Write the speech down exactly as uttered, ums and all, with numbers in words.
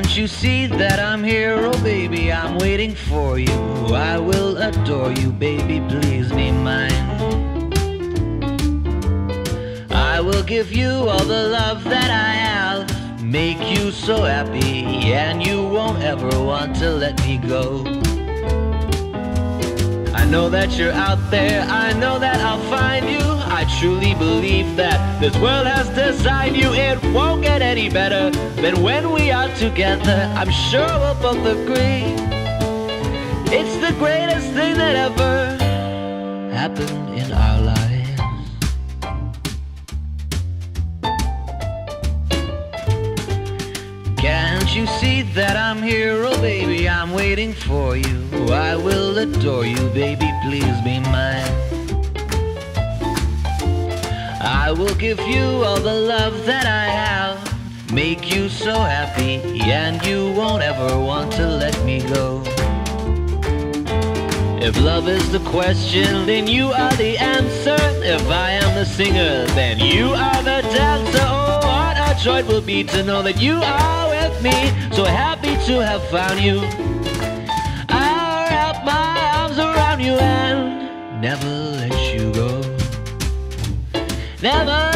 Can't you see that I'm here? Oh baby, I'm waiting for you. I will adore you, baby, please be mine. I will give you all the love that I have, make you so happy, and you won't ever want to let me go. I know that you're out there, I know that I'll find you. I truly believe that this world has designed you. It won't get any better than when we are together. I'm sure we'll both agree it's the greatest thing that ever happened in our lives. Can't you see that I'm here? Oh baby, I'm waiting for you. I will adore you, baby, please be mine. I will give you all the love that I have, make you so happy, and you won't ever want to let me go. If love is the question, then you are the answer. If I am the singer, then you are the dancer. Oh, what a joy it will be to know that you are with me. So happy to have found you. I'll wrap my arms around you and never let you go. Never